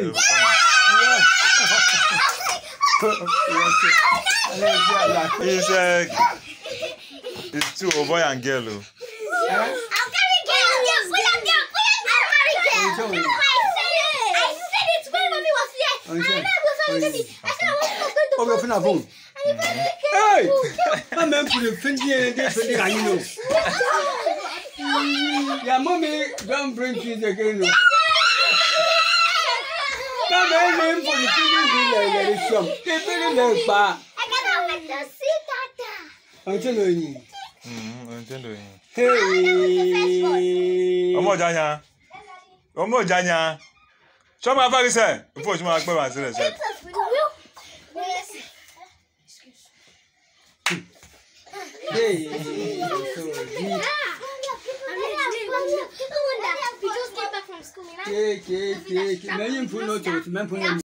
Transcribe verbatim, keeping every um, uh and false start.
It's uh, it's two a boy and girl. I'll carry girl. Girl, put up girl. Put up girl. I'll carry girl. I said it when mommy was here. I know I was already. I said I was going to. Oh, open a phone. Hey, I'm going to the Finnish and I know. Yeah, mommy, don't bring kids again. Come on, for the children, some. They very late, pa. I cannot wait to see Tata. I'm telling you. Hmm, I'm telling you. Hey. Omo Janya. Omo Janya. Show my father say. Before you make my answer say. Hey. We just came back from school. Cake, cake, cake. Many food not to